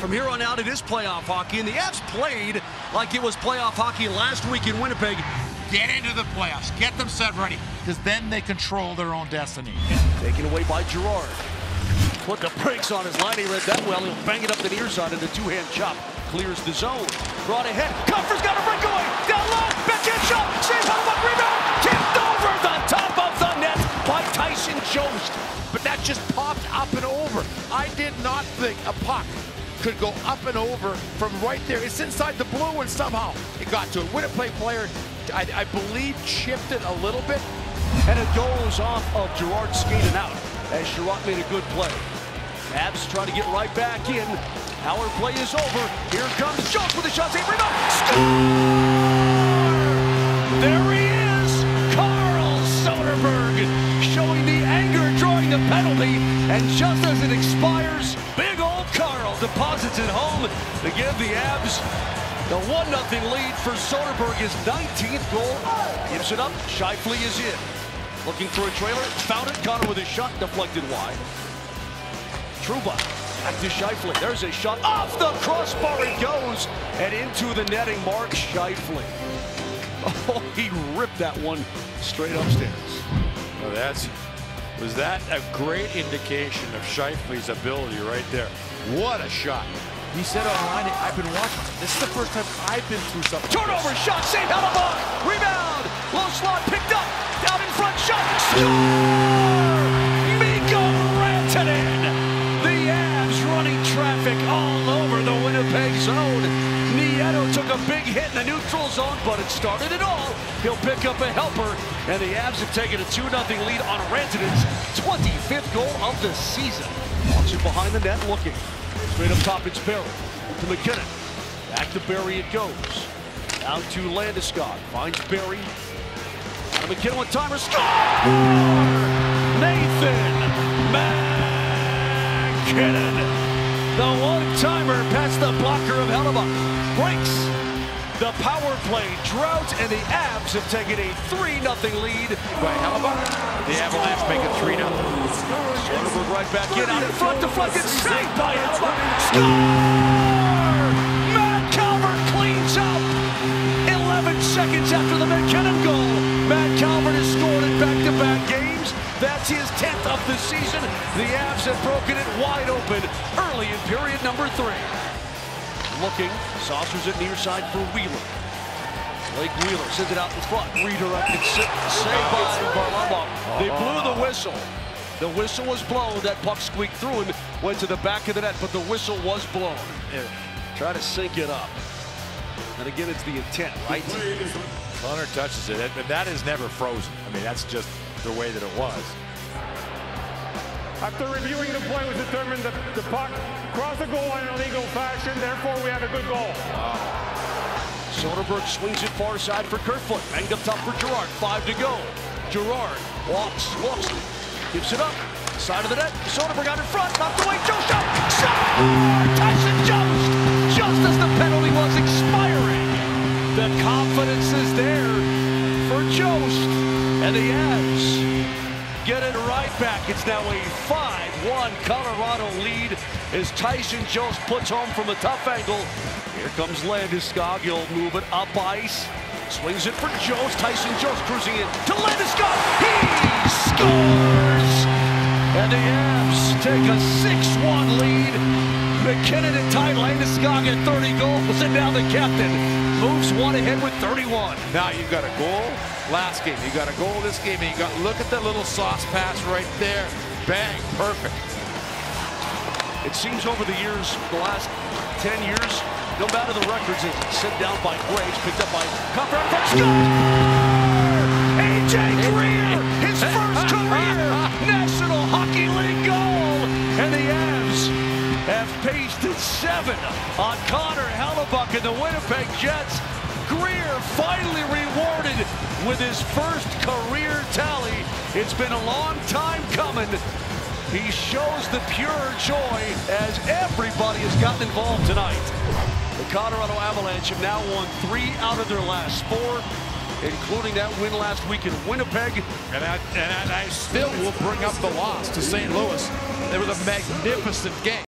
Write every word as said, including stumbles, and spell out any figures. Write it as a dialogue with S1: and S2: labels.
S1: From here on out, it is playoff hockey, and the Avs played like it was playoff hockey last week in Winnipeg.
S2: Get into the playoffs. Get them set ready, because then they control their own destiny.
S1: Taken away by Girard. Put the brakes on his line. He read that well. He'll bang it up the near side and a two-hand chop. Clears the zone. Brought ahead. Comfort's got a breakaway. Down low. Backhand shot. Save on one rebound. Tipped over the top of the net by Tyson Jost.
S2: But that just popped up and over. I did not think a puck could go up and over from right there. It's inside the blue, and somehow it got to it. Winnipeg player, I, I believe, chipped it a little bit.
S1: And it goes off of Girard skating out as Sherratt made a good play. Avs trying to get right back in. Our play is over. Here comes Jones with a shot. Save rebound. Score! There he is. Carl Soderberg showing the anger, drawing the penalty. And just as it expires, big old Carl deposits it home to give the Avs the one nothing lead for Soderberg, his nineteenth goal. Gives it up. Scheifele is in. Looking for a trailer. Found it. Connor with a shot deflected wide. Trouba back to Scheifele. There's a shot. Off the crossbar it goes. And into the netting. Mark Scheifele. Oh, he ripped that one straight upstairs.
S3: Well, that's was that a great indication of Scheifele's ability right there. What a shot.
S2: He said online, I've been watching. This is the first time I've been through something.
S1: Turnover, shot, save, Hellebuck. Rebound, low slot, picked up. Down in front, shot, score! Mikko Rantanen. The Avs running traffic all over the Winnipeg zone. Nieto took a big hit in the neutral zone, but it started it all. He'll pick up a helper, and the Avs have taken a two nothing lead on Rantanen's twenty-fifth goal of the season. Walks it behind the net, looking. Straight up top, it's Barry. To McKinnon. Back to Barry it goes. Down to Landeskog. Finds Barry. Out of McKinnon with timer. Score! Nathan McKinnon. The one-timer past the blocker of Hellebuck. Breaks the power play drought, and the Avs have taken a three nothing lead
S2: by Hellebuck. The Avalanche make it three nothing.
S1: Soderberg right back in, out in front, deflected, saved by Hellebuck. Score! Matt Calvert cleans up. eleven seconds after the McKinnon goal, Matt Calvert has scored in back-to-back games. That's his tenth of the season. The Avs have broken it wide open early in period number three. Looking, saucers it near side for Wheeler. Blake Wheeler sends it out in front. Redirected, saved by Varlamov. They blew the whistle. The whistle was blown. That puck squeaked through and went to the back of the net, but the whistle was blown. Yeah. Try to sync it up. And again, it's the intent, right?
S3: Connor touches it, and that is never frozen. I mean, that's just the way that it was.
S4: After reviewing the play, it was determined that the puck crossed the goal line in a legal fashion. Therefore, we have a good goal.
S1: Wow. Soderberg swings it far side for Kerfoot. Banged up top for Girard. Five to go. Girard walks, looks, gives it up. Side of the net. Soderberg out in front. Knocked away. Joe shot. Shot! Tyson Jost! Just as the penalty was expiring. The confidence is there for Jost. And the Avs get it right back. It's now a five one Colorado lead as Tyson Jost puts home from a tough angle. Here comes Landeskog. He'll move it up ice. Swings it for Jost. Tyson Jost cruising in to Landeskog. He scores! And the Avs take a six one lead. McKinnon at tight. Landeskog at thirty goals. And now the captain moves one ahead with thirty-one.
S2: Now you've got a goal last game. You got a goal this game, and you got look at that little sauce pass right there. Bang, perfect.
S1: It seems over the years, the last ten years, no matter the records, it's sent down by Graves, picked up by Copper. Score! A J Greer, his first career National Hockey League goal, and the Avs have pasted seven on Connor Hellebuck and the Winnipeg Jets. Greer finally rewarded with his first career tally. It's been a long time coming. He shows the pure joy as everybody has gotten involved tonight. The Colorado Avalanche have now won three out of their last four, including that win last week in Winnipeg.
S2: And I, and I still will bring up the loss to Saint Louis. It was a magnificent game.